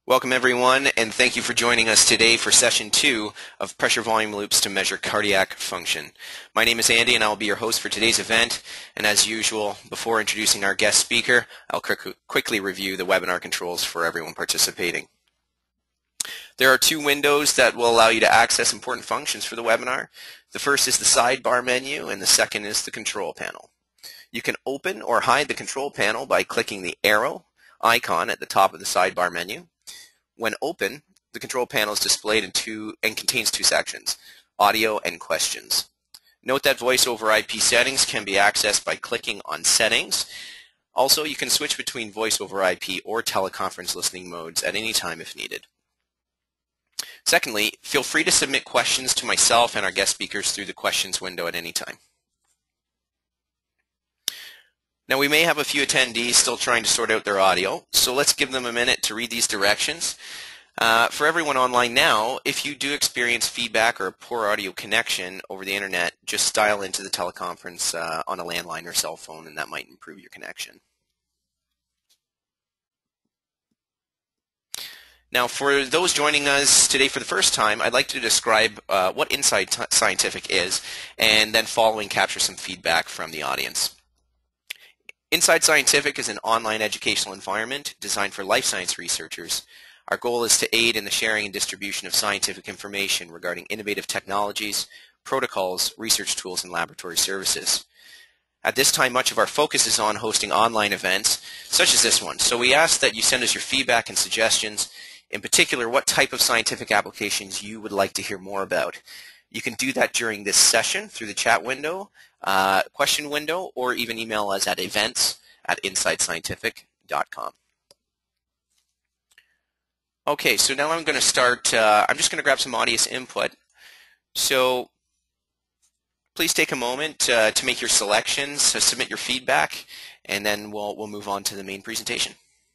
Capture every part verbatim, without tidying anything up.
Welcome everyone, and thank you for joining us today for session two of Pressure Volume Loops to Measure Cardiac Function. My name is Andy and I will be your host for today's event, and as usual, before introducing our guest speaker, I'll quickly review the webinar controls for everyone participating. There are two windows that will allow you to access important functions for the webinar. The first is the sidebar menu and the second is the control panel. You can open or hide the control panel by clicking the arrow icon at the top of the sidebar menu. When open, the control panel is displayed in two and contains two sections, audio and questions. Note that voice over I P settings can be accessed by clicking on settings. Also, you can switch between voice over I P or teleconference listening modes at any time if needed. Secondly, feel free to submit questions to myself and our guest speakers through the questions window at any time. Now we may have a few attendees still trying to sort out their audio, so let's give them a minute to read these directions. Uh, for everyone online now, if you do experience feedback or a poor audio connection over the internet, just dial into the teleconference uh, on a landline or cell phone and that might improve your connection. Now for those joining us today for the first time, I'd like to describe uh, what Inside Scientific is and then following capture some feedback from the audience. Inside Scientific is an online educational environment designed for life science researchers. Our goal is to aid in the sharing and distribution of scientific information regarding innovative technologies, protocols, research tools, and laboratory services. At this time, much of our focus is on hosting online events, such as this one. So we ask that you send us your feedback and suggestions, in particular what type of scientific applications you would like to hear more about. You can do that during this session through the chat window, uh, question window, or even email us at events at inside scientific dot com. Okay, so now I'm going to start, uh, I'm just going to grab some audience input. So please take a moment uh, to make your selections, uh, submit your feedback, and then we'll, we'll move on to the main presentation.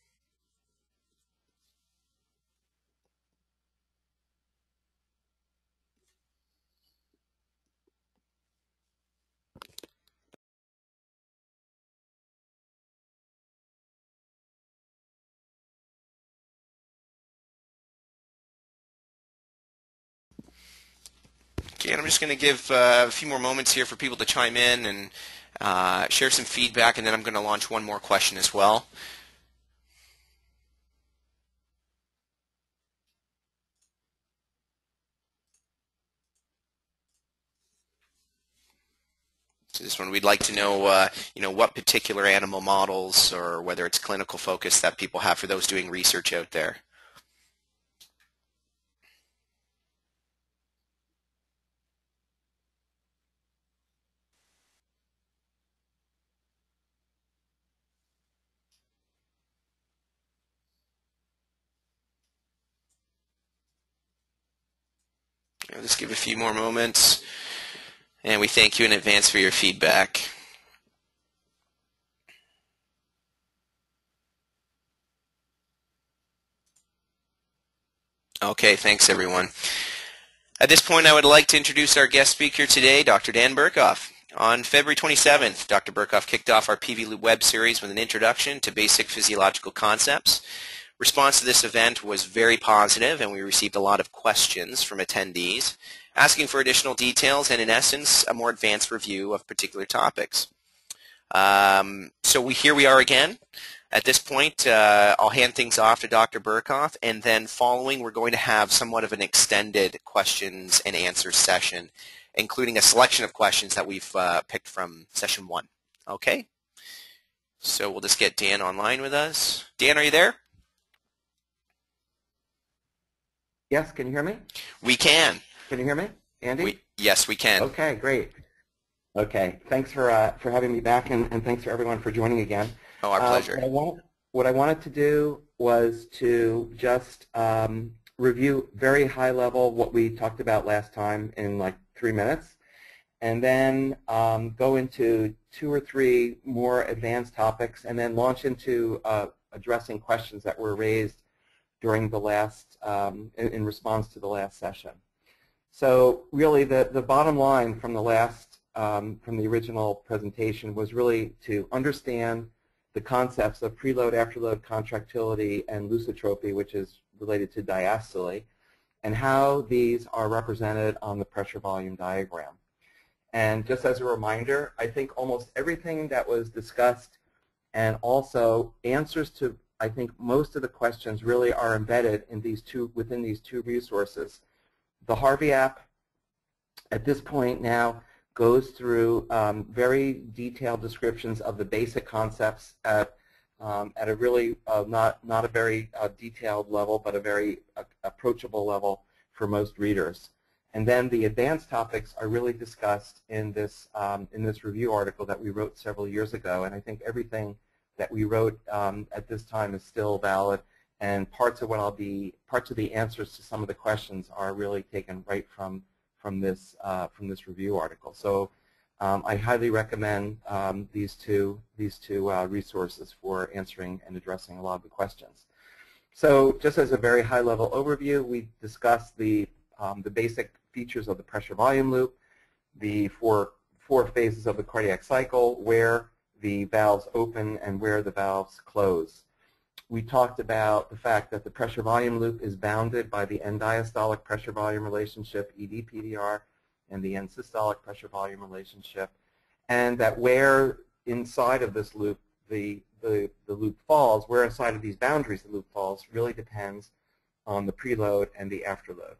Okay, and I'm just going to give uh, a few more moments here for people to chime in and uh, share some feedback, and then I'm going to launch one more question as well. So this one, we'd like to know, uh, you know, what particular animal models or whether it's clinical focus that people have for those doing research out there. I'll just give a few more moments, and we thank you in advance for your feedback. Okay, thanks everyone. At this point, I would like to introduce our guest speaker today, Doctor Dan Burkhoff. On February twenty-seventh, Doctor Burkhoff kicked off our P V Loop web series with an introduction to basic physiological concepts. Response to this event was very positive, and we received a lot of questions from attendees asking for additional details and, in essence, a more advanced review of particular topics. Um, so we, here we are again. At this point, uh, I'll hand things off to Doctor Burkhoff, and then following, we're going to have somewhat of an extended questions and answers session, including a selection of questions that we've uh, picked from session one. Okay? So we'll just get Dan online with us. Dan, are you there? Yes, can you hear me? We can. Can you hear me, Andy? We, yes, we can. Okay, great. Okay, thanks for uh, for having me back, and, and thanks for everyone for joining again. Oh, our pleasure. Uh, what, I want, what I wanted to do was to just um, review very high level what we talked about last time in like three minutes, and then um, go into two or three more advanced topics, and then launch into uh, addressing questions that were raised during the last, um, in, in response to the last session. So really the, the bottom line from the last, um, from the original presentation was really to understand the concepts of preload, afterload contractility, and lusitropy, which is related to diastole, and how these are represented on the pressure volume diagram. And just as a reminder, I think almost everything that was discussed and also answers to, I think, most of the questions really are embedded in these two, within these two resources. The Harvey app, at this point now, goes through um, very detailed descriptions of the basic concepts at, um, at a really uh, not, not a very uh, detailed level, but a very uh, approachable level for most readers. And then the advanced topics are really discussed in this, um, in this review article that we wrote several years ago. And I think everything that we wrote um, at this time is still valid. And parts of what I'll be, parts of the answers to some of the questions are really taken right from, from, this, uh, from this review article. So um, I highly recommend um, these two, these two uh, resources for answering and addressing a lot of the questions. So just as a very high-level overview, we discussed the, um, the basic features of the pressure volume loop, the four, four phases of the cardiac cycle, where the valves open and where the valves close. We talked about the fact that the pressure volume loop is bounded by the end-diastolic pressure volume relationship, E D P D R, and the end-systolic pressure volume relationship, and that where inside of this loop the, the, the loop falls, where inside of these boundaries the loop falls, really depends on the preload and the afterload.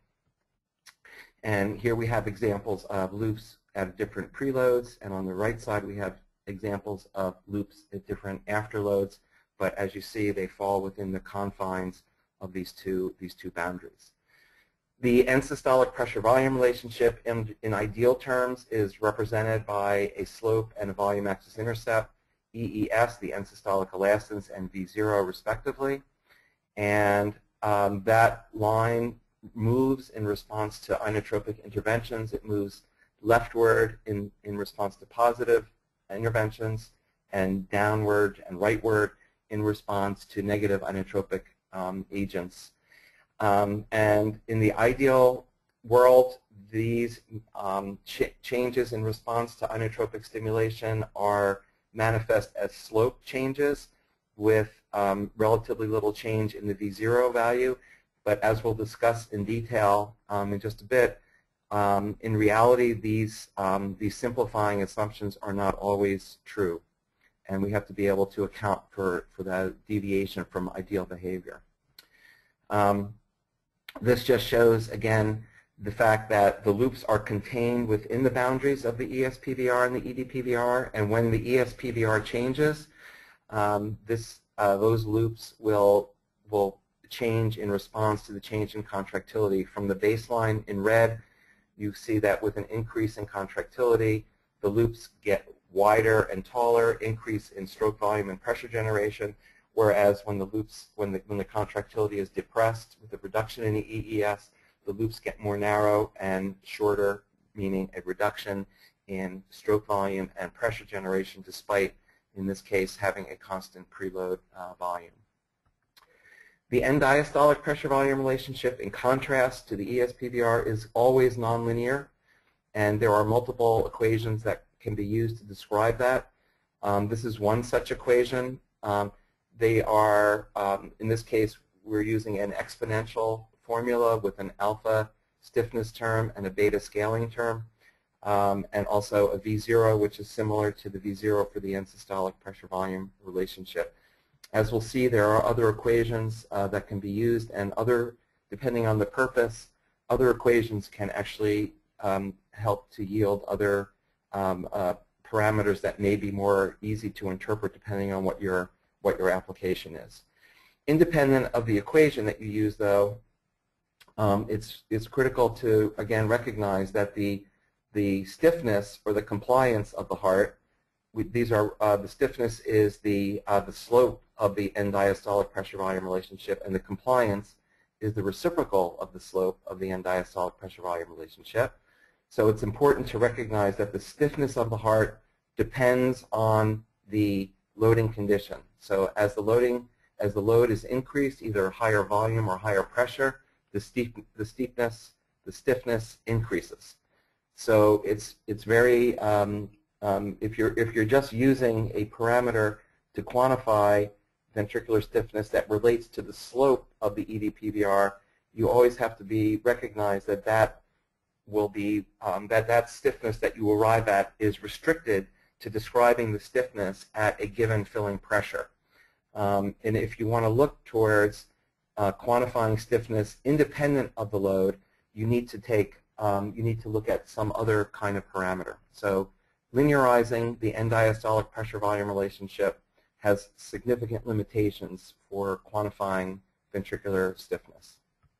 And here we have examples of loops at different preloads, and on the right side we have examples of loops at different afterloads, but as you see, they fall within the confines of these two, these two boundaries. The end-systolic pressure-volume relationship in, in ideal terms is represented by a slope and a volume axis intercept, E E S, the end-systolic elastance, and V zero respectively. And um, that line moves in response to inotropic interventions. It moves leftward in, in response to positive interventions, and downward and rightward in response to negative inotropic um, agents. Um, and in the ideal world, these um, ch changes in response to inotropic stimulation are manifest as slope changes with um, relatively little change in the V zero value. But as we'll discuss in detail um, in just a bit, um, in reality, these, um, these simplifying assumptions are not always true. And we have to be able to account for, for that deviation from ideal behavior. Um, this just shows, again, the fact that the loops are contained within the boundaries of the E S P V R and the E D P V R, and when the E S P V R changes, um, this, uh, those loops will, will change in response to the change in contractility. From the baseline in red, you see that with an increase in contractility, the loops get wider and taller, increase in stroke volume and pressure generation, whereas when the loops, when the, when the contractility is depressed with a reduction in the E E S, the loops get more narrow and shorter, meaning a reduction in stroke volume and pressure generation, despite, in this case, having a constant preload uh, volume. The end-diastolic pressure-volume relationship, in contrast to the E S P V R, is always nonlinear, and there are multiple equations that can be used to describe that. Um, this is one such equation. Um, they are, um, in this case, we're using an exponential formula with an alpha stiffness term and a beta scaling term, um, and also a V zero, which is similar to the V zero for the end-systolic pressure-volume relationship. As we'll see, there are other equations uh, that can be used, and other, depending on the purpose, other equations can actually um, help to yield other um, uh, parameters that may be more easy to interpret depending on what your, what your application is. Independent of the equation that you use, though, um, it's, it's critical to, again, recognize that the, the stiffness or the compliance of the heart, we, these are, uh, the stiffness is the, uh, the slope of the end-diastolic pressure-volume relationship, and the compliance is the reciprocal of the slope of the end-diastolic pressure-volume relationship. So it's important to recognize that the stiffness of the heart depends on the loading condition. So as the loading, as the load is increased, either higher volume or higher pressure, the steep, the steepness, the stiffness increases. So it's it's very um, um, if you're if you're just using a parameter to quantify ventricular stiffness that relates to the slope of the E D P V R, you always have to be recognize that that will be um, that that stiffness that you arrive at is restricted to describing the stiffness at a given filling pressure. Um, and if you want to look towards uh, quantifying stiffness independent of the load, you need to take um, you need to look at some other kind of parameter. So linearizing the end-diastolic pressure-volume relationship has significant limitations for quantifying ventricular stiffness.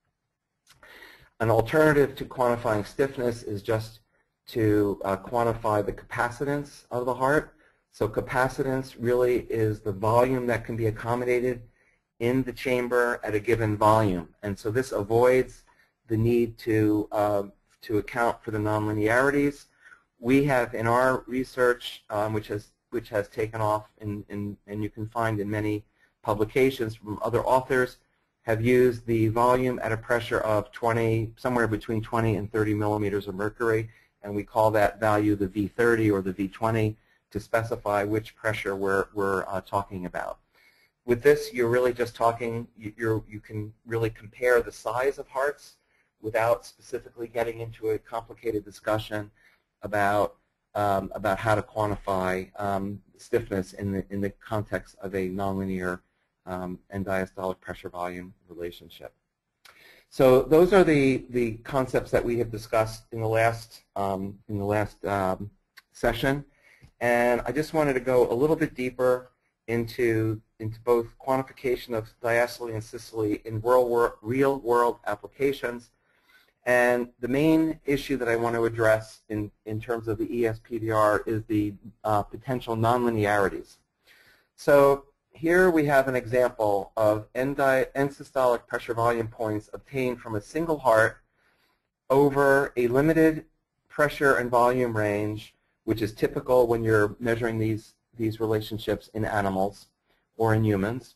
An alternative to quantifying stiffness is just to uh, quantify the capacitance of the heart. So capacitance really is the volume that can be accommodated in the chamber at a given volume. And so this avoids the need to, uh, to account for the nonlinearities. We have in our research, um, which has which has taken off, in, in, and you can find in many publications from other authors, have used the volume at a pressure of twenty, somewhere between twenty and thirty millimeters of mercury, and we call that value the V thirty or the V twenty to specify which pressure we're, we're uh, talking about. With this, you're really just talking, you're, you can really compare the size of hearts without specifically getting into a complicated discussion about um, about how to quantify um, stiffness in the in the context of a nonlinear um, end diastolic pressure volume relationship. So those are the the concepts that we have discussed in the last um, in the last um, session, and I just wanted to go a little bit deeper into into both quantification of diastole and systole in real real world applications. And the main issue that I want to address in, in terms of the E S P V R is the uh, potential nonlinearities. So here we have an example of end, end systolic pressure volume points obtained from a single heart over a limited pressure and volume range, which is typical when you're measuring these, these relationships in animals or in humans,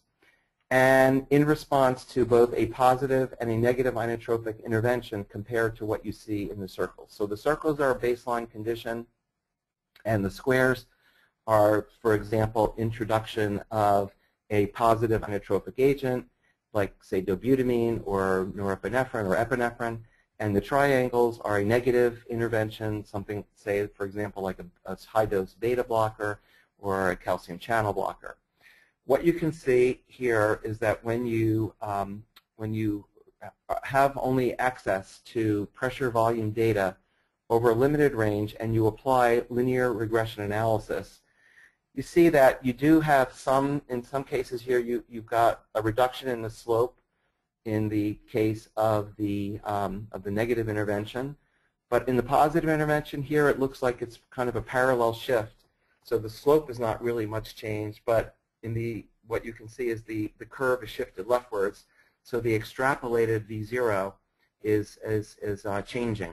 and in response to both a positive and a negative inotropic intervention compared to what you see in the circles. So the circles are a baseline condition, and the squares are, for example, introduction of a positive inotropic agent, like, say, dobutamine or norepinephrine or epinephrine, and the triangles are a negative intervention, something, say, for example, like a, a high-dose beta blocker or a calcium channel blocker. What you can see here is that when you, um, when you have only access to pressure volume data over a limited range and you apply linear regression analysis, you see that you do have some, in some cases here, you, you've got a reduction in the slope in the case of the, um, of the negative intervention. But in the positive intervention here, it looks like it's kind of a parallel shift. So the slope is not really much changed, but in the, what you can see is the, the curve is shifted leftwards, so the extrapolated V zero is, is, is uh, changing.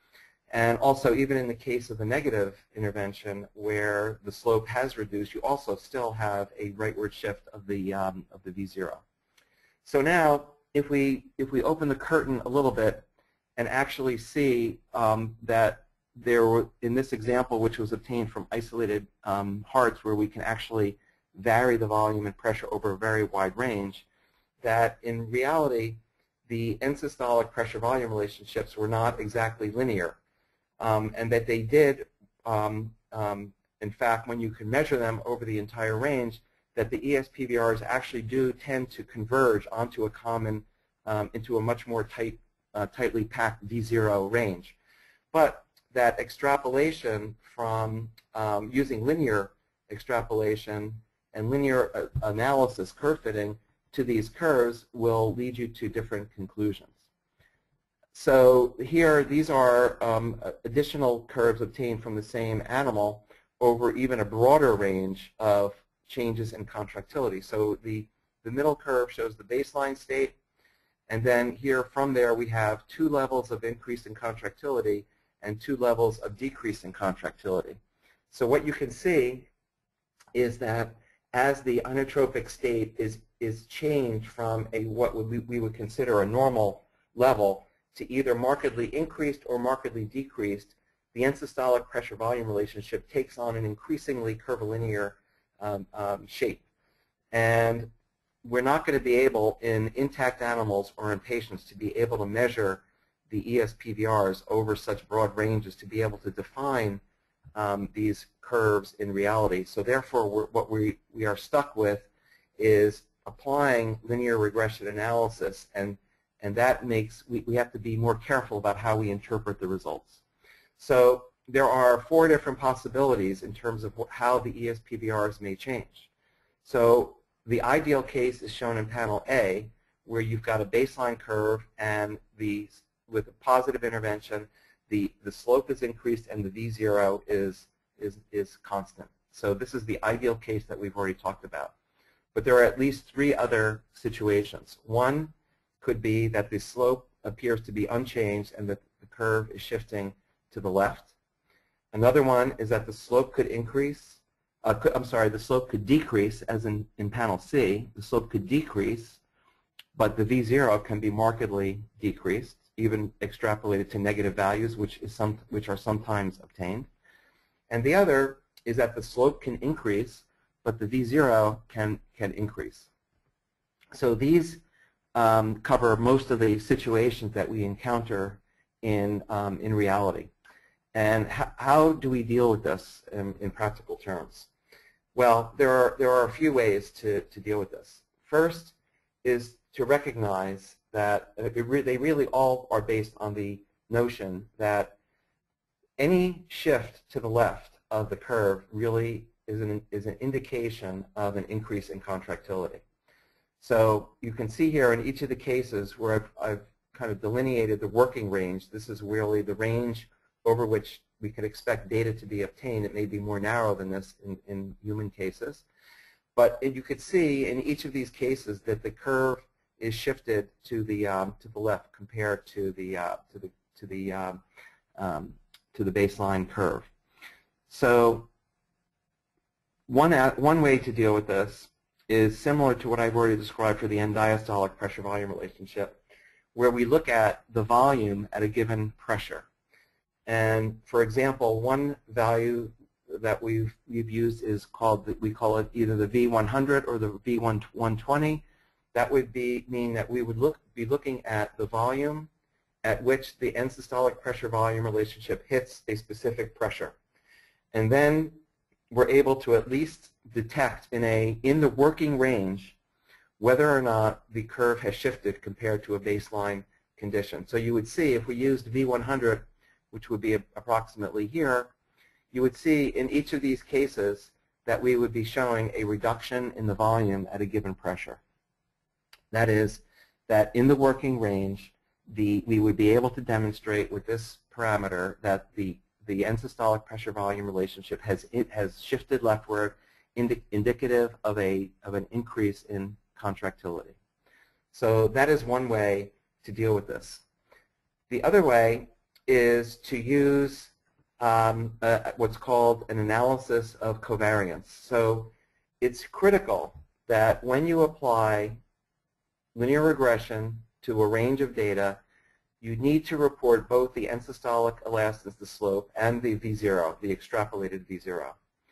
And also, even in the case of the negative intervention, where the slope has reduced, you also still have a rightward shift of the, um, of the V zero. So now, if we, if we open the curtain a little bit and actually see um, that there were, in this example, which was obtained from isolated um, hearts where we can actually vary the volume and pressure over a very wide range, that in reality the end systolic pressure volume relationships were not exactly linear, um, and that they did, um, um, in fact, when you can measure them over the entire range, that the E S P V Rs actually do tend to converge onto a common, um, into a much more tight, uh, tightly packed V zero range. But that extrapolation from um, using linear extrapolation and linear uh, analysis, curve fitting, to these curves will lead you to different conclusions. So here, these are um, additional curves obtained from the same animal over even a broader range of changes in contractility. So the, the middle curve shows the baseline state, and then here from there we have two levels of increase in contractility and two levels of decrease in contractility. So what you can see is that as the inotropic state is, is changed from a what would we, we would consider a normal level to either markedly increased or markedly decreased, the end systolic pressure volume relationship takes on an increasingly curvilinear um, um, shape. And we're not going to be able, in intact animals or in patients, to be able to measure the E S P V Rs over such broad ranges to be able to define um, these curves in reality. So therefore, we're, what we, we are stuck with is applying linear regression analysis, and, and that makes, we, we have to be more careful about how we interpret the results. So there are four different possibilities in terms of how the E S P V Rs may change. So the ideal case is shown in panel A, where you've got a baseline curve, and the, with a positive intervention, the, the slope is increased and the V zero is, is, is constant. So this is the ideal case that we've already talked about. But there are at least three other situations. One could be that the slope appears to be unchanged and that the curve is shifting to the left. Another one is that the slope could increase, uh, could, I'm sorry, the slope could decrease, as in, in panel C. The slope could decrease, but the V zero can be markedly decreased, even extrapolated to negative values, which, is some, which are sometimes obtained. And the other is that the slope can increase, but the V zero can, can increase. So these um, cover most of the situations that we encounter in, um, in reality. And how, how do we deal with this in, in practical terms? Well, there are, there are a few ways to, to deal with this. First is to recognize that it re they really all are based on the notion that any shift to the left of the curve really is an, is an indication of an increase in contractility. So you can see here in each of the cases where I've, I've kind of delineated the working range. This is really the range over which we could expect data to be obtained. It may be more narrow than this in, in human cases. But you could see in each of these cases that the curve is shifted to the um, to the left compared to the uh, to the to the um, um, to the baseline curve. So one one way to deal with this is similar to what I've already described for the end-diastolic pressure-volume relationship, where we look at the volume at a given pressure. And for example, one value that we've we've used is called the, we call it either the V one hundred or the V one twenty. That would be mean that we would look be looking at the volume at which the end-systolic pressure-volume relationship hits a specific pressure, and then we're able to at least detect in a in the working range whether or not the curve has shifted compared to a baseline condition. So you would see if we used V one hundred, which would be approximately here, you would see in each of these cases that we would be showing a reduction in the volume at a given pressure. That is, that in the working range, the, we would be able to demonstrate with this parameter that the, the end-systolic pressure-volume relationship has, it has shifted leftward, indi indicative of, a, of an increase in contractility. So that is one way to deal with this. The other way is to use um, uh, what's called an analysis of covariance. So it's critical that when you apply linear regression to a range of data, you need to report both the end-systolic elastance, the slope, and the V zero, the extrapolated V zero.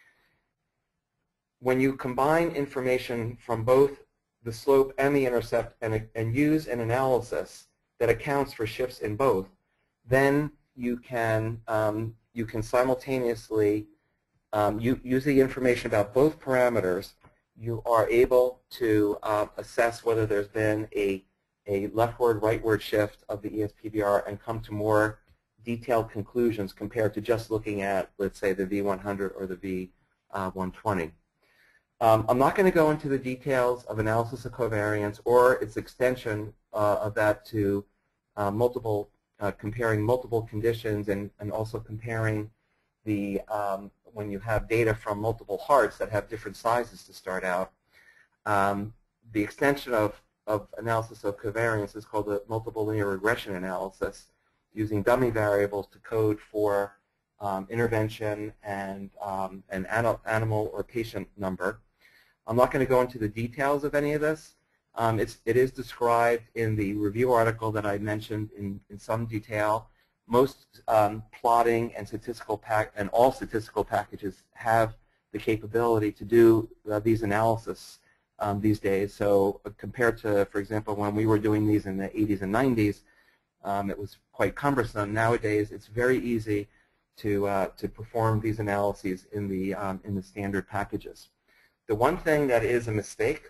When you combine information from both the slope and the intercept and, and use an analysis that accounts for shifts in both, then you can, um, you can simultaneously um, you, use the information about both parameters. You are able to uh, assess whether there's been a, a leftward, rightward shift of the E S P V R and come to more detailed conclusions compared to just looking at, let's say, the V one hundred or the V one twenty. Um, I'm not going to go into the details of analysis of covariance or its extension uh, of that to uh, multiple, uh, comparing multiple conditions and, and also comparing the, um, when you have data from multiple hearts that have different sizes to start out. Um, the extension of, of analysis of covariance is called the multiple linear regression analysis, using dummy variables to code for um, intervention and um, an animal or patient number. I'm not going to go into the details of any of this. Um, it's, it is described in the review article that I mentioned in, in some detail. Most um, plotting and statistical pack and all statistical packages have the capability to do uh, these analysis um, these days. So uh, compared to, for example, when we were doing these in the eighties and nineties, um, it was quite cumbersome. Nowadays, it's very easy to uh, to perform these analyses in the um, in the standard packages. The one thing that is a mistake,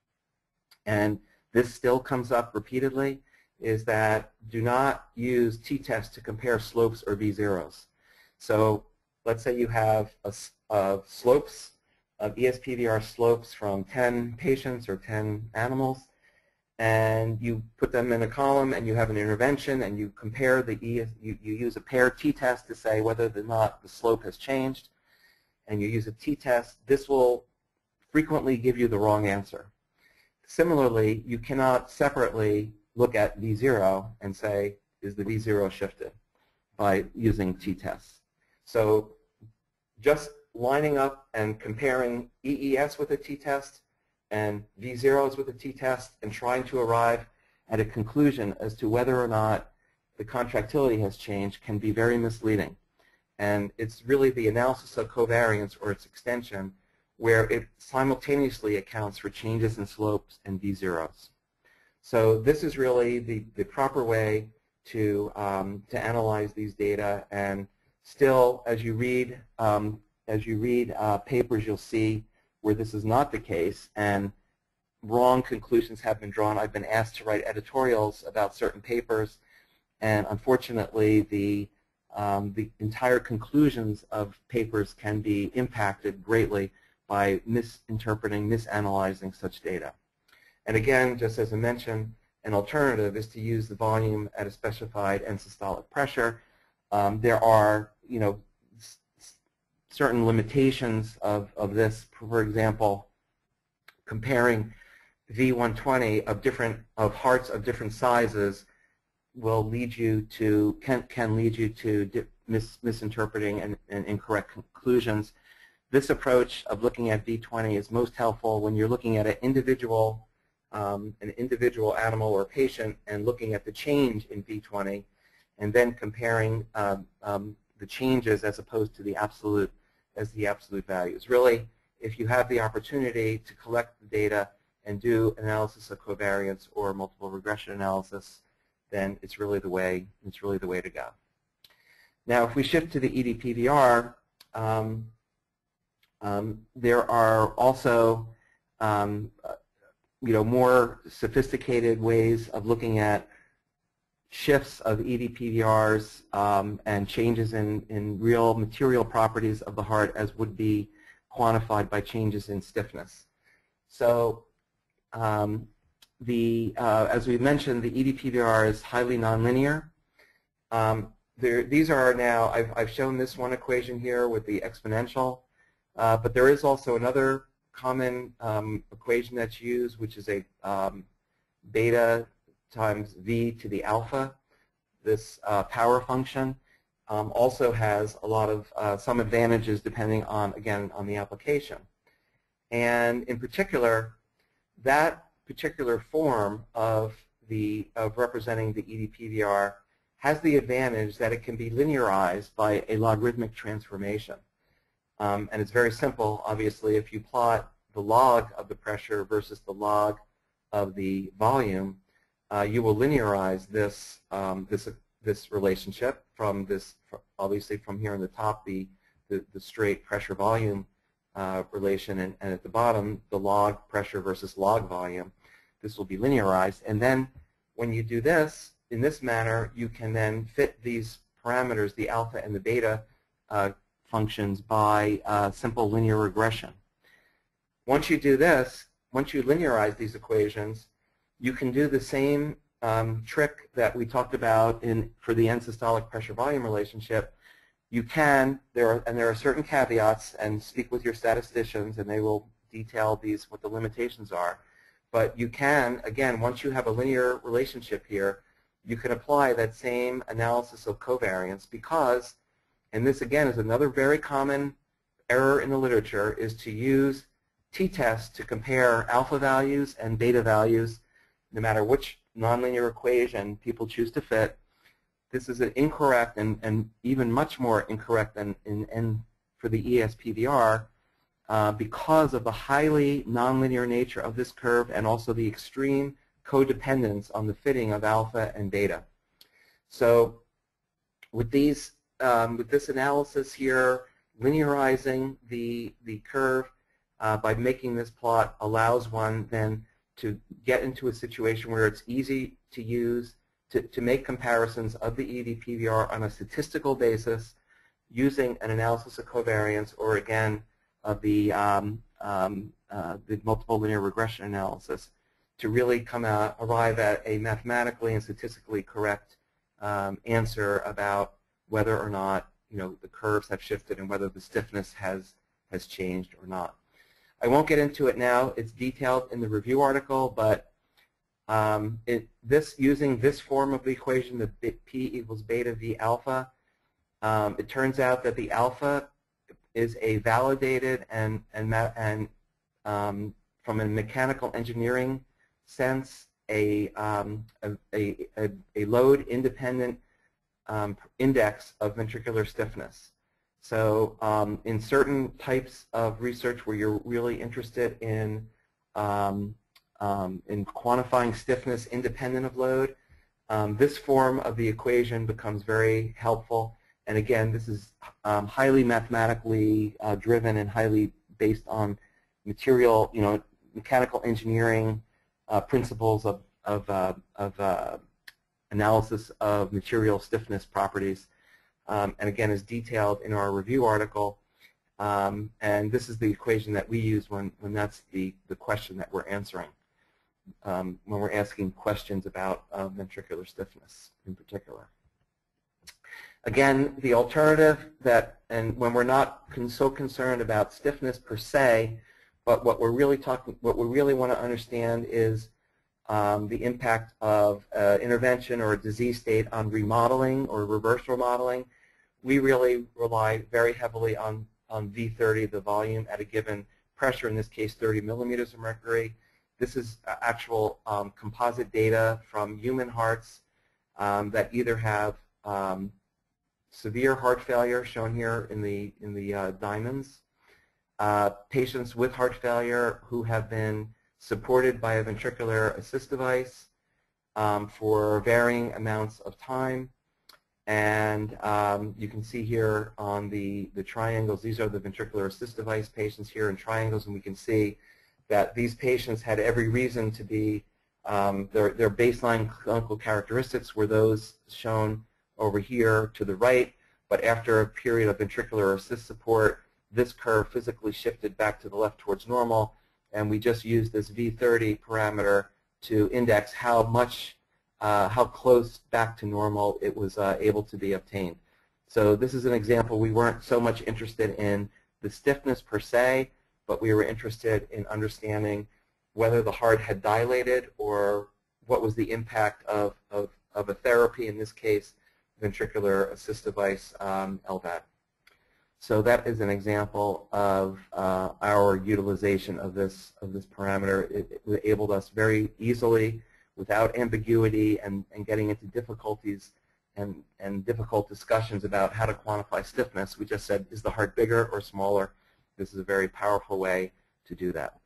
and this still comes up repeatedly, is that do not use t-test to compare slopes or V zeros. So let's say you have a, a slopes of E S P V R slopes from ten patients or ten animals, and you put them in a column and you have an intervention and you compare the E, you, you use a paired t-test to say whether or not the slope has changed, and you use a t-test. This will frequently give you the wrong answer. Similarly, you cannot separately look at V zero and say, is the V zero shifted by using t-tests. So just lining up and comparing E E S with a t-test and V zeros with a t-test and trying to arrive at a conclusion as to whether or not the contractility has changed can be very misleading. And it's really the analysis of covariance or its extension where it simultaneously accounts for changes in slopes and V zeros. So this is really the, the proper way to, um, to analyze these data. And still, as you read, um, as you read uh, papers, you'll see where this is not the case, and wrong conclusions have been drawn. I've been asked to write editorials about certain papers, and unfortunately, the, um, the entire conclusions of papers can be impacted greatly by misinterpreting, misanalyzing such data. And again, just as I mentioned, an alternative is to use the volume at a specified end systolic pressure. Um, there are, you know, certain limitations of, of this. For example, comparing V one twenty of different of hearts of different sizes will lead you to can can lead you to mis, misinterpreting and, and incorrect conclusions. This approach of looking at V twenty is most helpful when you're looking at an individual um, an individual animal or patient and looking at the change in V twenty, and then comparing um, um, the changes as opposed to the absolute as the absolute values. Really, if you have the opportunity to collect the data and do analysis of covariance or multiple regression analysis, then it's really the way it's really the way to go. Now, if we shift to the E D P V R, um, um, there are also um, you know, more sophisticated ways of looking at shifts of E D P V Rs um, and changes in, in real material properties of the heart as would be quantified by changes in stiffness. So um, the, uh, as we mentioned, the E D P V R is highly nonlinear. Um, there, these are now, I've, I've shown this one equation here with the exponential, uh, but there is also another common um, equation that's used, which is a um, beta times V to the alpha. This uh, power function um, also has a lot of uh, some advantages depending on, again, on the application. And in particular, that particular form of the of representing the E D P V R has the advantage that it can be linearized by a logarithmic transformation. Um, and it's very simple, obviously. If you plot the log of the pressure versus the log of the volume, uh, you will linearize this, um, this, this relationship from this, obviously from here on the top, the, the, the straight pressure-volume uh, relation, and, and at the bottom, the log pressure versus log volume. This will be linearized. And then when you do this, in this manner, you can then fit these parameters, the alpha and the beta uh, functions, by uh, simple linear regression. Once you do this, once you linearize these equations, you can do the same um, trick that we talked about in for the end systolic pressure-volume relationship. You can, there are, and there are certain caveats, and speak with your statisticians, and they will detail these, what the limitations are. But you can, again, once you have a linear relationship here, you can apply that same analysis of covariance because, and this again is another very common error in the literature, is to use t-tests to compare alpha values and beta values, no matter which nonlinear equation people choose to fit. This is an incorrect and, and even much more incorrect than in, in for the E S P V R, uh, because of the highly nonlinear nature of this curve and also the extreme codependence on the fitting of alpha and beta. So with these, um, with this analysis here, linearizing the, the curve uh, by making this plot allows one then to get into a situation where it's easy to use, to, to make comparisons of the E V P V R on a statistical basis using an analysis of covariance, or again, of the, um, um, uh, the multiple linear regression analysis, to really come out, arrive at a mathematically and statistically correct um, answer about whether or not, you know, the curves have shifted and whether the stiffness has, has changed or not. I won't get into it now. It's detailed in the review article, but um, it, this, using this form of the equation, the P equals beta V alpha, um, it turns out that the alpha is a validated and, and, and um, from a mechanical engineering sense, a, um, a, a, a load-independent um, index of ventricular stiffness. So um, in certain types of research where you're really interested in, um, um, in quantifying stiffness independent of load, um, this form of the equation becomes very helpful. And again, this is um, highly mathematically uh, driven and highly based on material, you know, mechanical engineering uh, principles of, of, uh, of uh, analysis of material stiffness properties. Um, and again, is detailed in our review article. Um, and this is the equation that we use when, when that's the, the question that we're answering, um, when we're asking questions about uh, ventricular stiffness in particular. Again, the alternative that, and when we're not con so concerned about stiffness per se, but what we're really talking, what we really want to understand is um, the impact of uh, intervention or a disease state on remodeling or reverse remodeling. We really rely very heavily on, on V thirty, the volume at a given pressure, in this case thirty millimeters of mercury. This is actual um, composite data from human hearts um, that either have um, severe heart failure, shown here in the, in the uh, diamonds, uh, patients with heart failure who have been supported by a ventricular assist device um, for varying amounts of time. And um, you can see here on the, the triangles, these are the ventricular assist device patients here in triangles, and we can see that these patients had every reason to be, um, their, their baseline clinical characteristics were those shown over here to the right, but after a period of ventricular assist support, this curve physically shifted back to the left towards normal, and we just used this V thirty parameter to index how much, uh, how close back to normal it was uh, able to be obtained. So this is an example. We weren't so much interested in the stiffness per se, but we were interested in understanding whether the heart had dilated or what was the impact of, of, of a therapy, in this case, ventricular assist device, um, L V A D. So that is an example of uh, our utilization of this of this parameter. It, it enabled us very easily, without ambiguity and, and getting into difficulties and, and difficult discussions about how to quantify stiffness. We just said, is the heart bigger or smaller? This is a very powerful way to do that.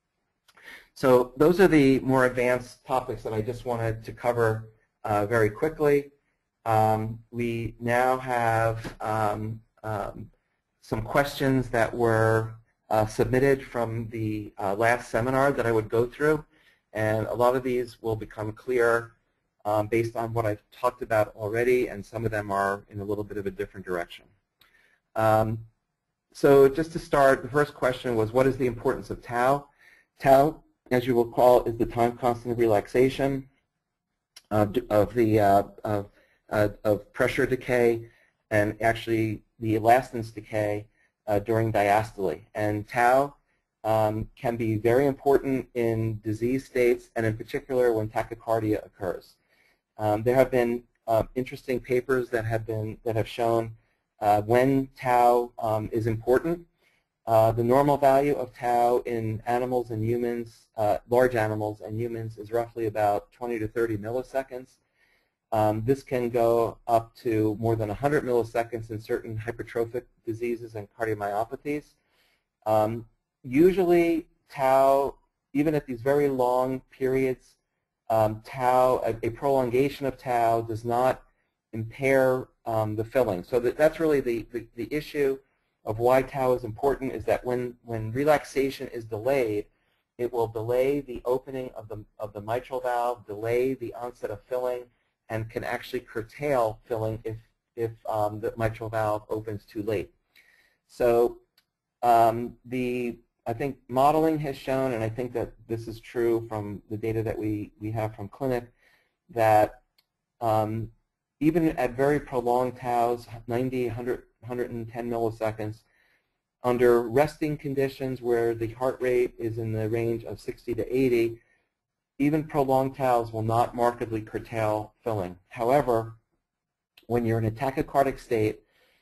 So those are the more advanced topics that I just wanted to cover uh, very quickly. Um, we now have um, um, some questions that were uh, submitted from the uh, last seminar that I would go through, and a lot of these will become clear um, based on what I've talked about already, and some of them are in a little bit of a different direction. Um, so just to start, the first question was, what is the importance of tau? Tau, as you will recall, is the time constant of relaxation of, of the uh, of, uh, of pressure decay, and actually the elastance decay uh, during diastole. And tau um, can be very important in disease states, and in particular when tachycardia occurs. Um, there have been uh, interesting papers that have been that have shown uh, when tau um, is important. Uh, the normal value of tau in animals and humans, uh, large animals and humans, is roughly about twenty to thirty milliseconds. Um, this can go up to more than one hundred milliseconds in certain hypertrophic diseases and cardiomyopathies. Um, usually tau, even at these very long periods, um, tau, a, a prolongation of tau does not impair um, the filling. So that, that's really the, the, the issue of why tau is important, is that when, when relaxation is delayed, it will delay the opening of the, of the mitral valve, delay the onset of filling, and can actually curtail filling if, if um, the mitral valve opens too late. So um, the, I think modeling has shown, and I think that this is true from the data that we, we have from clinic, that um, even at very prolonged taus, ninety, one hundred, one hundred ten milliseconds, under resting conditions where the heart rate is in the range of sixty to eighty, even prolonged taus will not markedly curtail filling. However, when you're in a tachycardic state,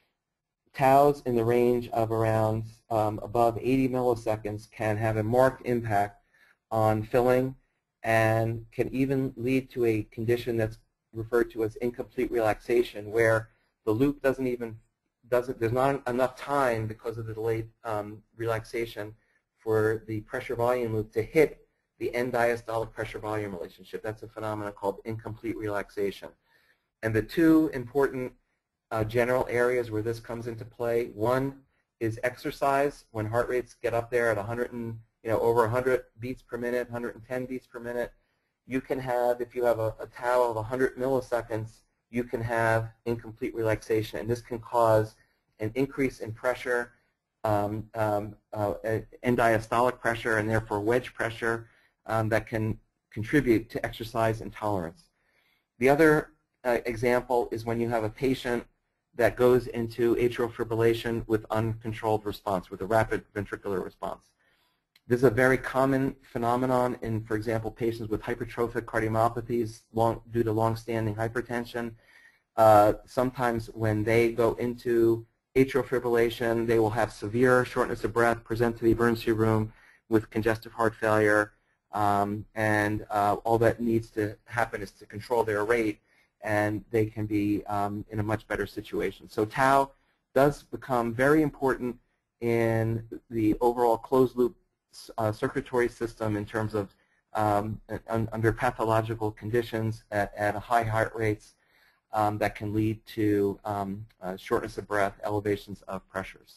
taus in the range of around um, above eighty milliseconds can have a marked impact on filling and can even lead to a condition that's referred to as incomplete relaxation, where the loop doesn't even doesn't there's not enough time because of the delayed um, relaxation for the pressure volume loop to hit the end diastolic pressure volume relationship. That's a phenomenon called incomplete relaxation. And the two important uh, general areas where this comes into play, one is exercise. When heart rates get up there at one hundred and, you know, over one hundred beats per minute, one hundred ten beats per minute, you can have, if you have a, a tau of one hundred milliseconds, you can have incomplete relaxation, and this can cause an increase in pressure, um, um, uh, end diastolic pressure, and therefore wedge pressure um, that can contribute to exercise intolerance. The other uh, example is when you have a patient that goes into atrial fibrillation with uncontrolled response, with a rapid ventricular response. This is a very common phenomenon in, for example, patients with hypertrophic cardiomyopathies long, due to long-standing hypertension. Uh, sometimes when they go into atrial fibrillation, they will have severe shortness of breath, present to the emergency room with congestive heart failure, um, and uh, all that needs to happen is to control their rate, and they can be um, in a much better situation. So tau does become very important in the overall closed-loop Uh, circulatory system in terms of um, un under pathological conditions at, at high heart rates um, that can lead to um, uh, shortness of breath, elevations of pressures.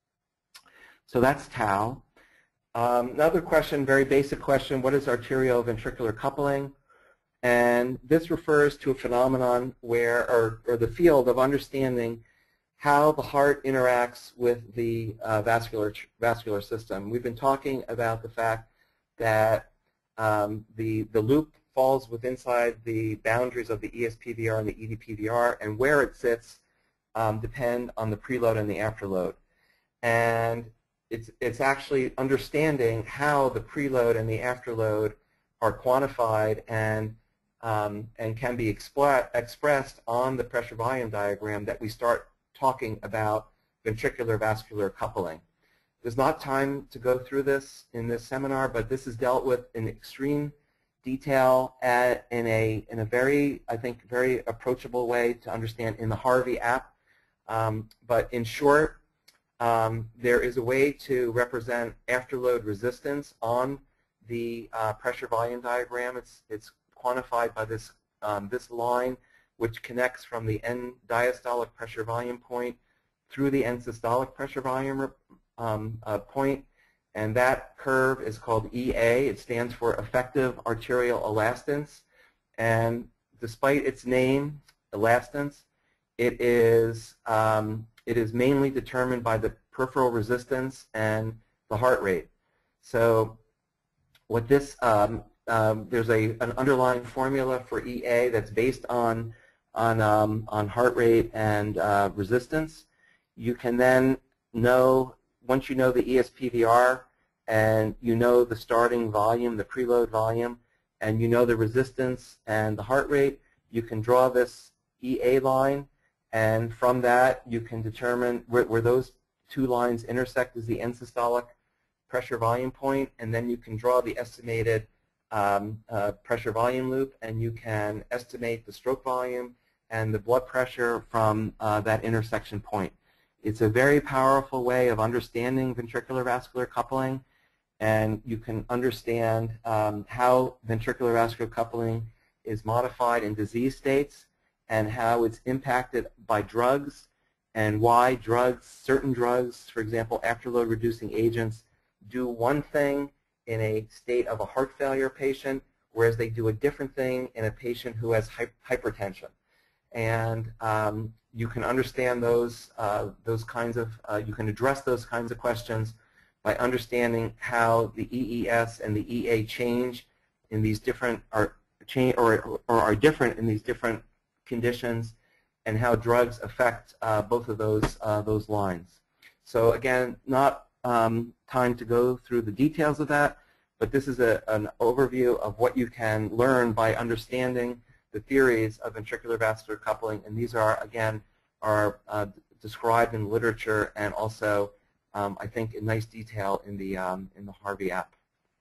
So that's tau. Um, another question, very basic question, what is arterioventricular coupling? And this refers to a phenomenon where, or, or the field of understanding how the heart interacts with the uh, vascular vascular system. We've been talking about the fact that um, the the loop falls within inside the boundaries of the E S P V R and the E D P V R, and where it sits um, depend on the preload and the afterload. And it's it's actually understanding how the preload and the afterload are quantified and um, and can be expl expressed on the pressure volume diagram that we start talking about ventricular vascular coupling. There's not time to go through this in this seminar, but this is dealt with in extreme detail at, in a in a very, I think, very approachable way to understand in the Harvey app. Um, but in short, um, there is a way to represent afterload resistance on the uh, pressure volume diagram. It's it's quantified by this um, this line, which connects from the end diastolic pressure volume point through the end systolic pressure volume um, uh, point, and that curve is called E A. It stands for effective arterial elastance, and despite its name, elastance, it is um, it is mainly determined by the peripheral resistance and the heart rate. So, what this um, um, there's a an underlying formula for E A that's based on on, um, on heart rate and uh, resistance. You can then know, once you know the E S P V R and you know the starting volume, the preload volume, and you know the resistance and the heart rate, you can draw this E A line, and from that you can determine where, where those two lines intersect is the end systolic pressure volume point, and then you can draw the estimated um, uh, pressure volume loop, and you can estimate the stroke volume and the blood pressure from uh, that intersection point. It's a very powerful way of understanding ventricular vascular coupling, and you can understand um, how ventricular vascular coupling is modified in disease states and how it's impacted by drugs and why drugs, certain drugs, for example, afterload reducing agents, do one thing in a state of a heart failure patient, whereas they do a different thing in a patient who has hy hypertension. And um, you can understand those, uh, those kinds of, uh, you can address those kinds of questions by understanding how the E E S and the E A change in these different, are, change, or, or are different in these different conditions, and how drugs affect uh, both of those, uh, those lines. So again, not um, time to go through the details of that, but this is a, an overview of what you can learn by understanding the theories of ventricular vascular coupling, and these are, again, are uh, described in literature and also, um, I think, in nice detail in the, um, in the Harvey app.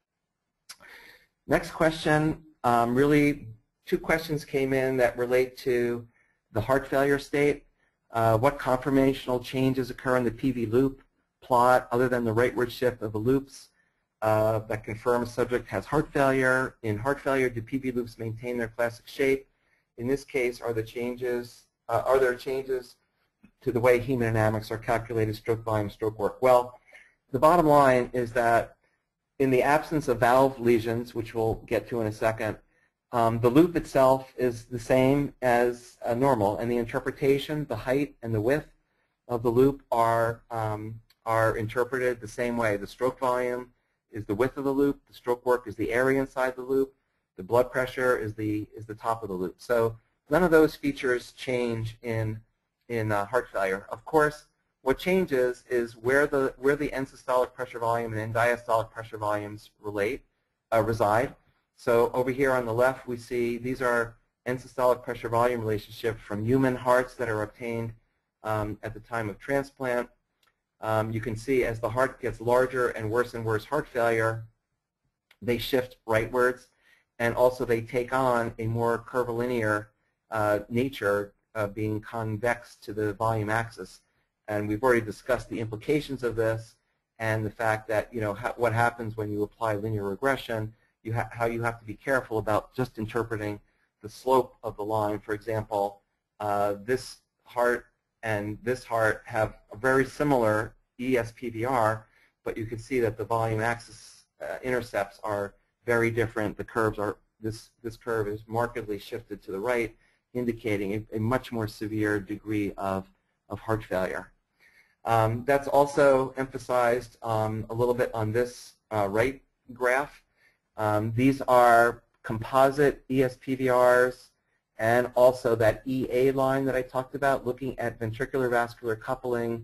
Next question, um, really two questions came in that relate to the heart failure state. Uh, what conformational changes occur in the P V loop plot other than the rightward shift of the loops uh, that confirms subject has heart failure? In heart failure, do P V loops maintain their classic shape? In this case, are the changes uh, are there changes to the way hemodynamics are calculated, stroke volume, stroke work? Well, the bottom line is that in the absence of valve lesions, which we'll get to in a second, um, the loop itself is the same as uh, normal, and the interpretation, the height and the width of the loop are um, are interpreted the same way. The stroke volume is the width of the loop. The stroke work is the area inside the loop. The blood pressure is the is the top of the loop. So none of those features change in in uh, heart failure. Of course, what changes is where the where the end systolic pressure volume and end diastolic pressure volumes relate uh, reside. So over here on the left, we see these are end systolic pressure volume relationships from human hearts that are obtained um, at the time of transplant. Um, you can see as the heart gets larger and worse and worse heart failure, they shift rightwards, and also they take on a more curvilinear uh, nature, uh, being convex to the volume axis. And we've already discussed the implications of this and the fact that, you know, ha what happens when you apply linear regression, you ha how you have to be careful about just interpreting the slope of the line. For example, uh, this heart and this heart have a very similar E S P V R, but you can see that the volume axis uh, intercepts are very different. The curves are, this, this curve is markedly shifted to the right, indicating a, a much more severe degree of, of heart failure. Um, that's also emphasized um, a little bit on this uh, right graph. Um, these are composite E S P V Rs and also that E A line that I talked about, looking at ventricular vascular coupling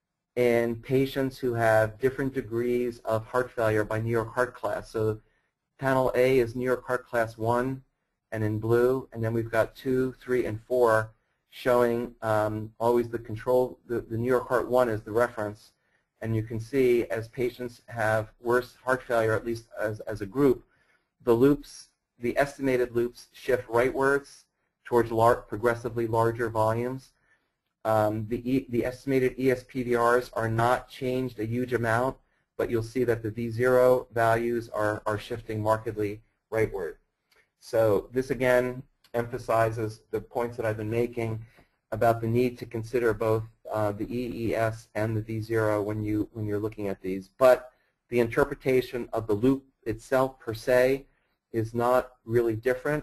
in patients who have different degrees of heart failure by New York Heart Class. So panel A is New York Heart Class one and in blue, and then we've got two, three, and four showing um, always the control, the, the New York Heart one is the reference. And you can see as patients have worse heart failure, at least as, as a group, the loops, the estimated loops shift rightwards towards lar progressively larger volumes. Um, the, e the estimated E S P V Rs are not changed a huge amount, but you'll see that the V zero values are, are shifting markedly rightward. So this again emphasizes the points that I've been making about the need to consider both uh, the E E S and the V zero when, you, when you're looking at these. But the interpretation of the loop itself per se is not really different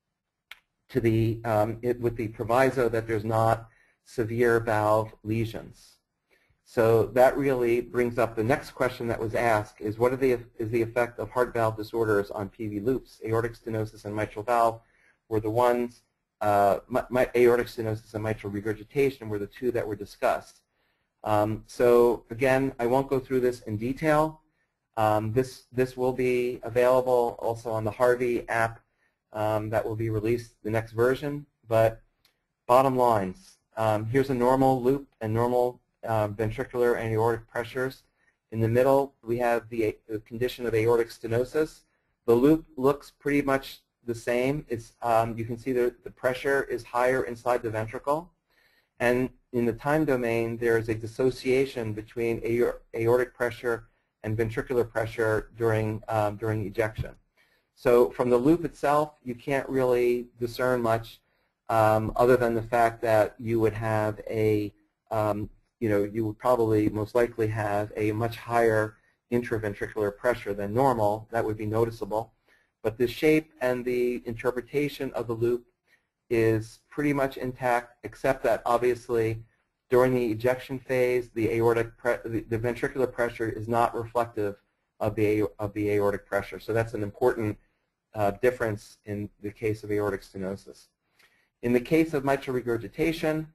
to the, um, it, with the proviso that there's not severe valve lesions. So that really brings up the next question that was asked is what are the, is the effect of heart valve disorders on P V loops? Aortic stenosis and mitral valve were the ones, uh, my, my aortic stenosis and mitral regurgitation were the two that were discussed. Um, so again, I won't go through this in detail. Um, this, this will be available also on the Harvey app um, that will be released the next version. But bottom lines, um, here's a normal loop and normal uh, ventricular and aortic pressures. In the middle, we have the, the condition of aortic stenosis. The loop looks pretty much the same. It's, um, you can see that the pressure is higher inside the ventricle. And in the time domain, there is a dissociation between aor aortic pressure and ventricular pressure during, um, during ejection. So from the loop itself, you can't really discern much um, other than the fact that you would have a, um, you know, you would probably most likely have a much higher intraventricular pressure than normal. That would be noticeable. But the shape and the interpretation of the loop is pretty much intact, except that obviously during the ejection phase, the aortic pre the, the ventricular pressure is not reflective of the of the aortic pressure. So that's an important uh, difference in the case of aortic stenosis. In the case of mitral regurgitation,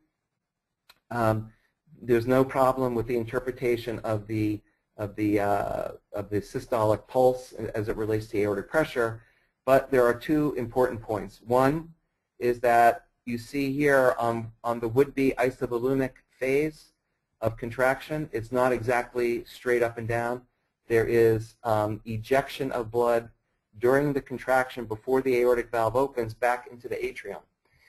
um, there's no problem with the interpretation of the of the uh, of the systolic pulse as it relates to aortic pressure, but there are two important points. One is that you see here on on the would-be isovolumic phase of contraction, it's not exactly straight up and down. There is um, ejection of blood during the contraction before the aortic valve opens back into the atrium.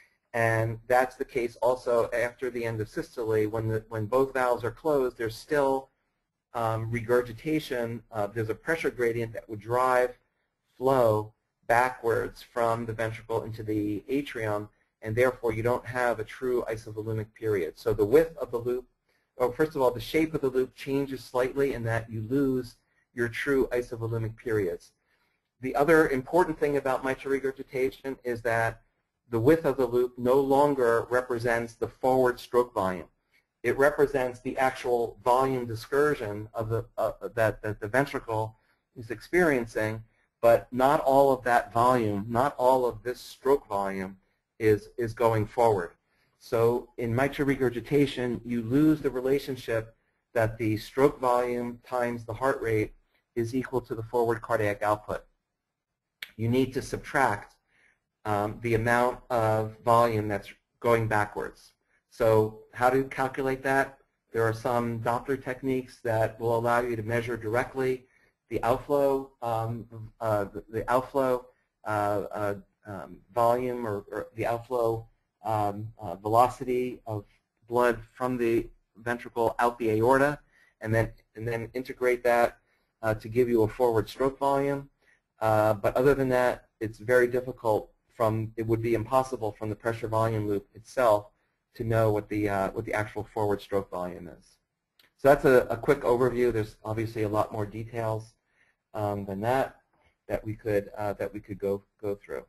And that's the case also after the end of systole. When, the, when both valves are closed, there's still um, regurgitation. Uh, there's a pressure gradient that would drive flow backwards from the ventricle into the atrium, and therefore you don't have a true isovolumic period. So the width of the loop, well, first of all, the shape of the loop changes slightly in that you lose your true isovolumic periods. The other important thing about mitral regurgitation is that the width of the loop no longer represents the forward stroke volume. It represents the actual volume dispersion of the, uh, that, that the ventricle is experiencing, but not all of that volume, not all of this stroke volume is, is going forward. So in mitral regurgitation, you lose the relationship that the stroke volume times the heart rate is equal to the forward cardiac output. You need to subtract um, the amount of volume that's going backwards. So how to calculate that? There are some Doppler techniques that will allow you to measure directly the outflow, um, uh, the, the outflow uh, uh, um, volume or, or the outflow um, uh, velocity of blood from the ventricle out the aorta, and then and then integrate that uh, to give you a forward stroke volume. Uh, but other than that, it's very difficult. From it would be impossible from the pressure volume loop itself to know what the uh, what the actual forward stroke volume is. So that's a, a quick overview. There's obviously a lot more details um, than that that we could uh, that we could go go through.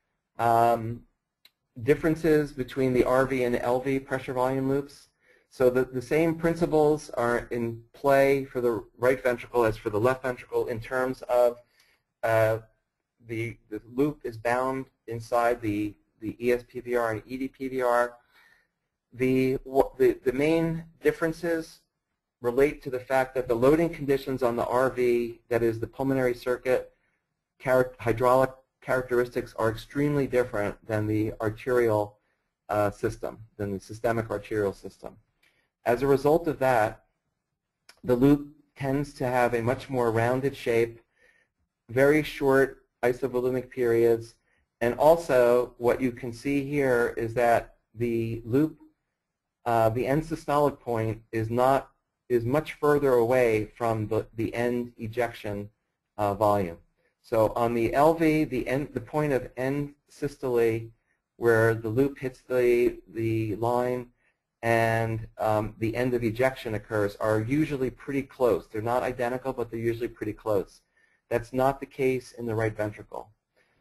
Um, differences between the R V and the L V pressure volume loops. So the, the same principles are in play for the right ventricle as for the left ventricle in terms of uh, the, the loop is bound inside the, the E S P V R and E D P V R. The, the, the main differences relate to the fact that the loading conditions on the R V, that is the pulmonary circuit, char hydraulic characteristics are extremely different than the arterial uh, system, than the systemic arterial system. As a result of that, the loop tends to have a much more rounded shape, very short isovolumic periods, and also what you can see here is that the loop, uh, the end systolic point is not is much further away from the, the end ejection uh, volume. So on the L V, the end, the point of end systole, where the loop hits the the line and um, the end of ejection occurs, are usually pretty close. They're not identical, but they're usually pretty close. That's not the case in the right ventricle.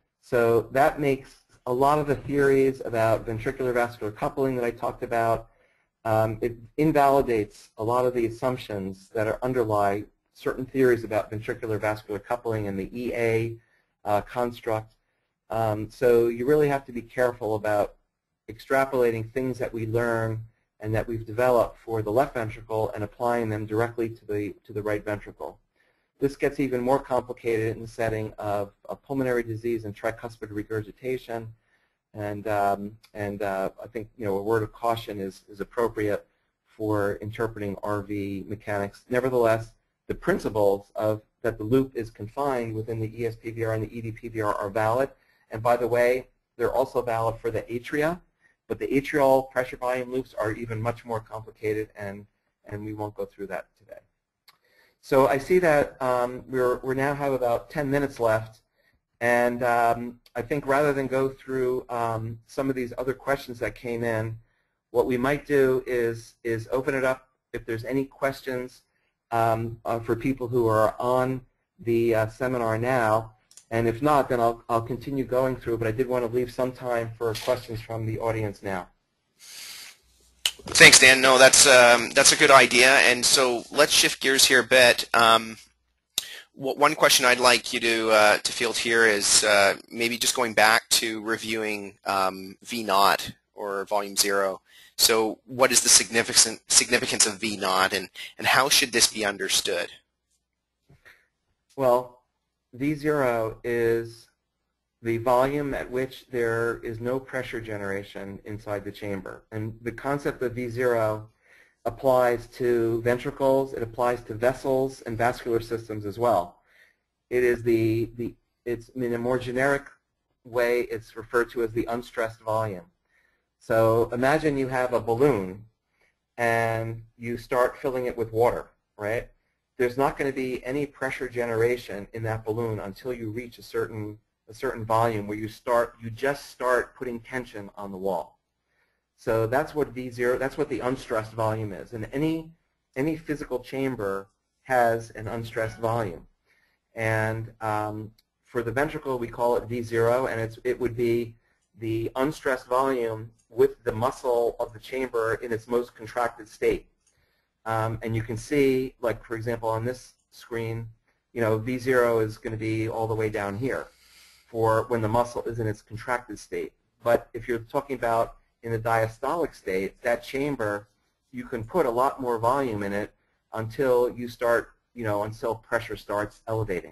So that makes a lot of the theories about ventricular vascular coupling that I talked about, um, it invalidates a lot of the assumptions that are underlie certain theories about ventricular vascular coupling and the E A uh, construct. Um, so you really have to be careful about extrapolating things that we learn and that we've developed for the left ventricle and applying them directly to the, to the right ventricle. This gets even more complicated in the setting of, of pulmonary disease and tricuspid regurgitation, and um, and uh, I think you know a word of caution is is appropriate for interpreting R V mechanics. Nevertheless, the principles of that the loop is confined within the E S P V R and the E D P V R are valid, and by the way, they're also valid for the atria, but the atrial pressure volume loops are even much more complicated, and and we won't go through that today. So I see that um, we're, we now have about ten minutes left, and um, I think rather than go through um, some of these other questions that came in, what we might do is, is open it up if there's any questions um, uh, for people who are on the uh, seminar now, and if not, then I'll, I'll continue going through, but I did want to leave some time for questions from the audience now. Thanks, Dan. No, that's um, that's a good idea. And so let's shift gears here a bit. Um, one question I'd like you to uh, to field here is uh, maybe just going back to reviewing um, V naught or volume zero. So, what is the significance significance of V naught, and and how should this be understood? Well, V zero is the volume at which there is no pressure generation inside the chamber. And the concept of V zero applies to ventricles, it applies to vessels and vascular systems as well. It is the, the it's in a more generic way, it's referred to as the unstressed volume. So imagine you have a balloon and you start filling it with water, right? There's not going to be any pressure generation in that balloon until you reach a certain a certain volume where you start, you just start putting tension on the wall. So that's what V zero, that's what the unstressed volume is. And any, any physical chamber has an unstressed volume. And um, for the ventricle, we call it V zero, and it's, it would be the unstressed volume with the muscle of the chamber in its most contracted state. Um, and you can see, like for example, on this screen, you know, V zero is going to be all the way down here for when the muscle is in its contracted state. But if you're talking about in the diastolic state, that chamber, you can put a lot more volume in it until you start, you know, until pressure starts elevating.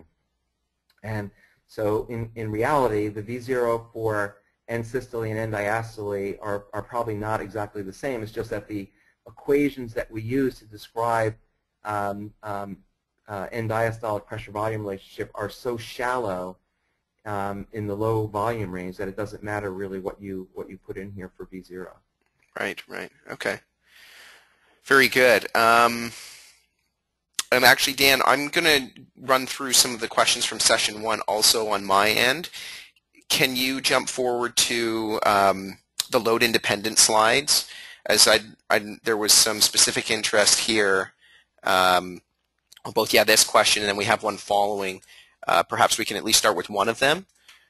And so in, in reality, the V zero for end systole and end diastole are, are probably not exactly the same. It's just that the equations that we use to describe um, um, uh, end diastolic pressure-volume relationship are so shallow Um, in the low volume range that it doesn't matter really what you what you put in here for V zero. Right, right. Okay. Very good. Um, and actually, Dan, I'm going to run through some of the questions from session one also on my end. Can you jump forward to um, the load-independent slides? As I, I, there was some specific interest here. Um, both, yeah, this question, and then we have one following. Uh, perhaps we can at least start with one of them.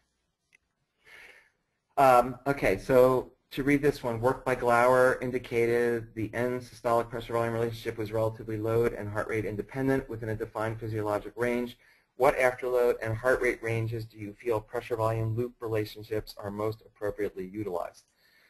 Um, okay, so to read this one, work by Glauer indicated the end systolic pressure-volume relationship was relatively load and heart rate independent within a defined physiologic range. What afterload and heart rate ranges do you feel pressure-volume loop relationships are most appropriately utilized?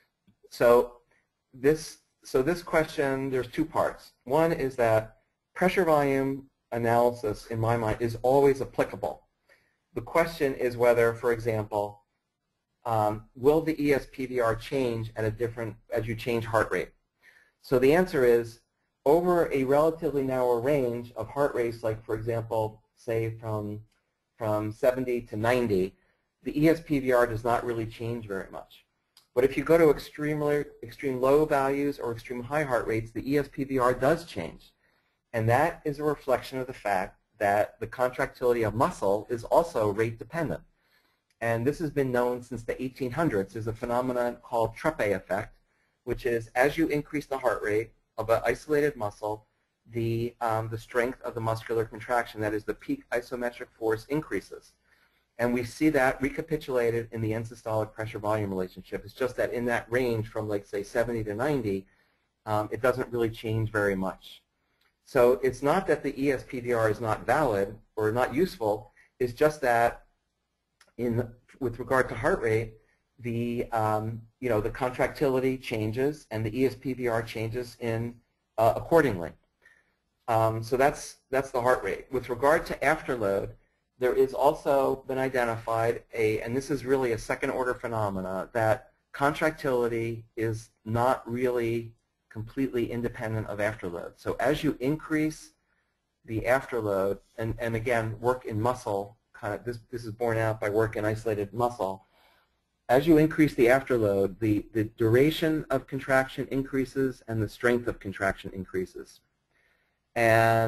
So this, so this question, there's two parts. One is that pressure-volume analysis, in my mind, is always applicable. The question is whether, for example, um, will the E S P V R change at a different, as you change heart rate? So the answer is, over a relatively narrow range of heart rates, like for example, say from, from seventy to ninety, the E S P V R does not really change very much. But if you go to extremely, extreme low values or extreme high heart rates, the E S P V R does change. And that is a reflection of the fact that the contractility of muscle is also rate dependent. And this has been known since the eighteen hundreds. There's a phenomenon called Treppe effect, which is as you increase the heart rate of an isolated muscle, the, um, the strength of the muscular contraction, that is the peak isometric force, increases. And we see that recapitulated in the end systolic pressure-volume relationship. It's just that in that range from, like, say, seventy to ninety, um, it doesn't really change very much. So it's not that the E S P V R is not valid or not useful. It's just that in, with regard to heart rate, the, um, you know, the contractility changes and the E S P V R changes in, uh, accordingly. Um, so that's, that's the heart rate. With regard to afterload, there is also been identified a, and this is really a second order phenomena, that contractility is not really completely independent of afterload. So as you increase the afterload, and, and again, work in muscle, kind of this, this is borne out by work in isolated muscle, as you increase the afterload, the, the duration of contraction increases and the strength of contraction increases. And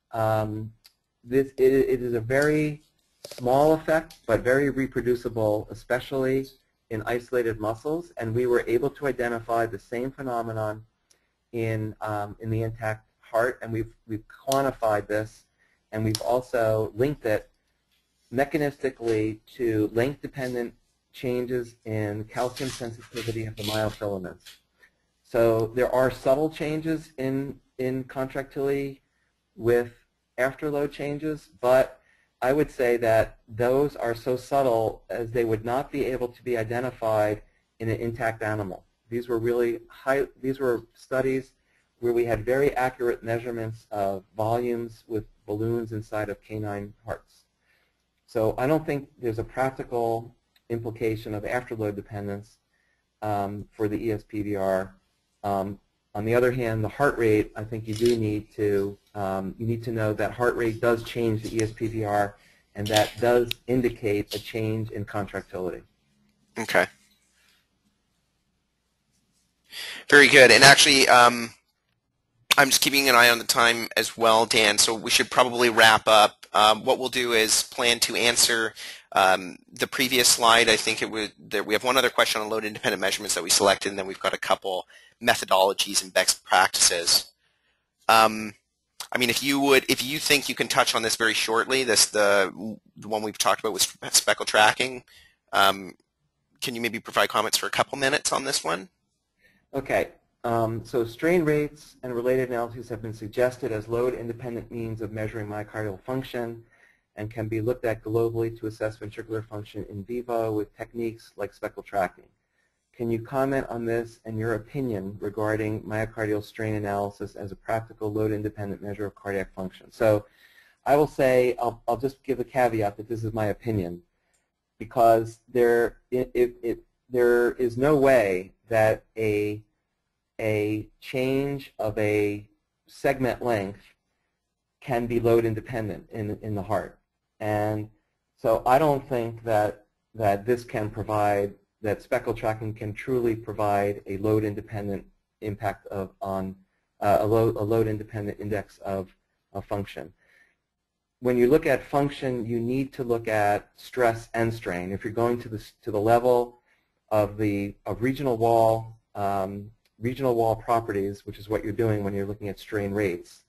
um, this it, it is a very small effect, but very reproducible, especially in isolated muscles. And we were able to identify the same phenomenon in um, in the intact heart, and we've we've quantified this, and we've also linked it mechanistically to length-dependent changes in calcium sensitivity of the myofilaments. So there are subtle changes in in contractility with afterload changes, but I would say that those are so subtle as they would not be able to be identified in an intact animal. These were really high, these were studies where we had very accurate measurements of volumes with balloons inside of canine hearts. So I don't think there's a practical implication of afterload dependence um, for the E S P V R. Um, on the other hand, the heart rate, I think you do need to um, you need to know that heart rate does change the E S P V R, and that does indicate a change in contractility. Okay. Very good. And actually, um, I'm just keeping an eye on the time as well, Dan, so we should probably wrap up. Um, what we'll do is plan to answer um, the previous slide. I think it would, there, we have one other question on load-independent measurements that we selected, and then we've got a couple methodologies and best practices. Um, I mean, if you would, if you think you can touch on this very shortly, this the, the one we've talked about with speckle tracking, um, can you maybe provide comments for a couple minutes on this one? Okay. Um, so strain rates and related analyses have been suggested as load-independent means of measuring myocardial function and can be looked at globally to assess ventricular function in vivo with techniques like speckle tracking. Can you comment on this and your opinion regarding myocardial strain analysis as a practical load-independent measure of cardiac function? So I will say, I'll, I'll just give a caveat that this is my opinion, because there, it, it, it, there is no way that a a change of a segment length can be load independent in, in the heart. And so I don't think that, that this can provide, that speckle tracking can truly provide a load independent impact of, on uh, a, load, a load independent index of, of function. When you look at function, you need to look at stress and strain. If you're going to the, to the level of the of regional wall um, regional wall properties, which is what you're doing when you're looking at strain rates,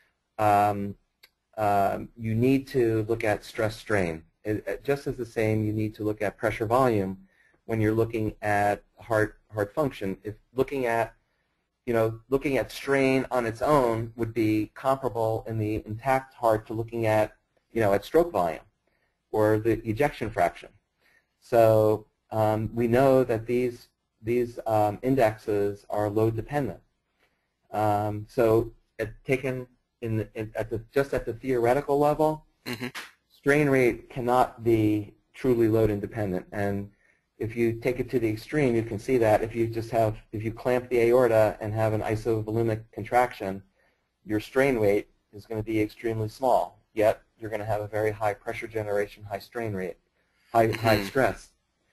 um, um, you need to look at stress strain. It, it, just as the same, you need to look at pressure volume when you're looking at heart heart function. If looking at, you know, looking at strain on its own would be comparable in the intact heart to looking at, you know, at stroke volume or the ejection fraction. So um, we know that these These um, indexes are load dependent. Um, so, at, taken in, the, in at the just at the theoretical level, mm-hmm. strain rate cannot be truly load independent. And if you take it to the extreme, you can see that if you just have if you clamp the aorta and have an isovolumic contraction, your strain rate is going to be extremely small. Yet you're going to have a very high pressure generation, high strain rate, high mm-hmm. high stress.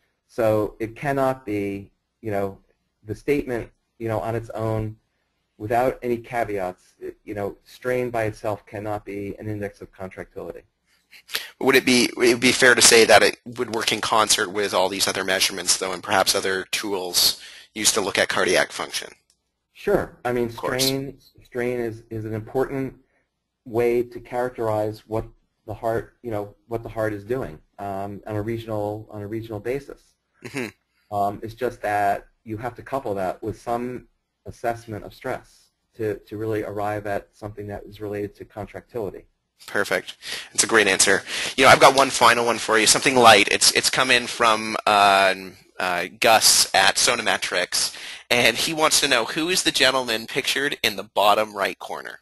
So it cannot be. You know, the statement, you know, on its own, without any caveats, it, you know, strain by itself cannot be an index of contractility. Would it be, it would be fair to say that it would work in concert with all these other measurements, though, and perhaps other tools used to look at cardiac function? Sure. I mean, strain, strain is, is an important way to characterize what the heart, you know, what the heart is doing um, on a regional, on a regional basis. Mm-hmm. Um, it's just that you have to couple that with some assessment of stress to, to really arrive at something that is related to contractility. Perfect. That's a great answer. You know, I've got one final one for you, something light. It's it's come in from uh, uh, Gus at Sonometrics, and he wants to know, who is the gentleman pictured in the bottom right corner?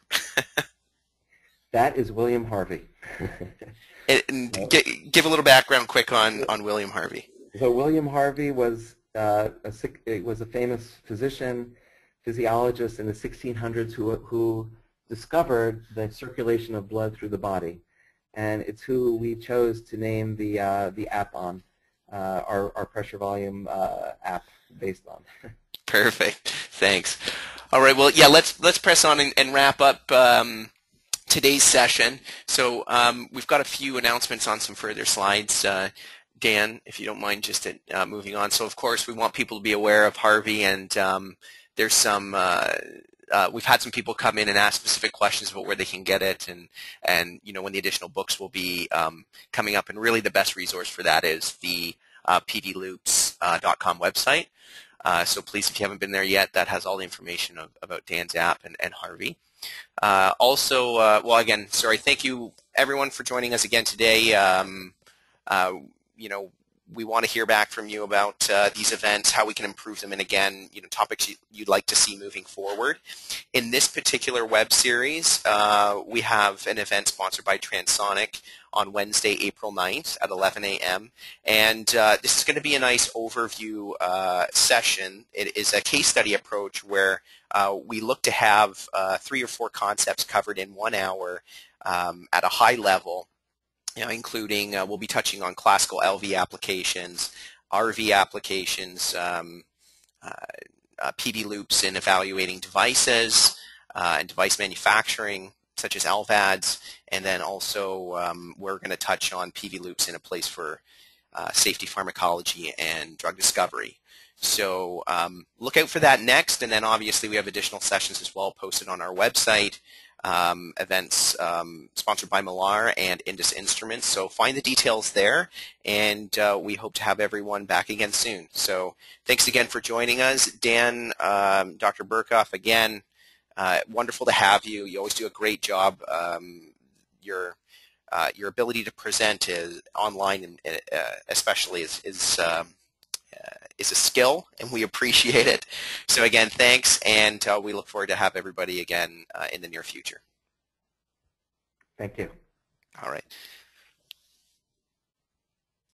That is William Harvey. and, and g- give a little background quick on, on William Harvey. So William Harvey was uh, a was a famous physician, physiologist in the sixteen hundreds who who discovered the circulation of blood through the body, and it's who we chose to name the uh, the app on, uh, our our pressure volume uh, app based on. Perfect. Thanks. All right. Well, yeah. Let's let's press on and, and wrap up. Um, today's session. So um, we've got a few announcements on some further slides. Uh, Dan, if you don't mind just uh, moving on. So of course we want people to be aware of Harvey, and um, there's some, uh, uh, we've had some people come in and ask specific questions about where they can get it, and, and you know, when the additional books will be um, coming up, and really the best resource for that is the uh, p v loops dot com website. Uh, so please, if you haven't been there yet, that has all the information of, about Dan's app and, and Harvey. Uh, also, uh, well, again, sorry, thank you everyone for joining us again today. Um, uh, you know, we want to hear back from you about uh, these events, how we can improve them, and again, you know, topics you, you'd like to see moving forward. In this particular web series, uh, we have an event sponsored by Transonic on Wednesday, April ninth at eleven a m And uh, this is going to be a nice overview uh, session. It is a case study approach where uh, we look to have uh, three or four concepts covered in one hour um, at a high level. You know, including, uh, we'll be touching on classical L V applications, R V applications, um, uh, uh, P V loops in evaluating devices, uh, and device manufacturing, such as L V A Ds, and then also um, we're going to touch on P V loops in a place for uh, safety pharmacology and drug discovery. So um, look out for that next, and then obviously we have additional sessions as well posted on our website. Um, events um, sponsored by Millar and Indus Instruments. So find the details there, and uh, we hope to have everyone back again soon. So thanks again for joining us. Dan, um, Doctor Burkhoff, again, uh, wonderful to have you. You always do a great job. Um, your uh, your ability to present is online, and uh, especially is, is um, Uh, is a skill, and we appreciate it. So again, thanks, and uh, we look forward to have everybody again uh, in the near future. Thank you. All right.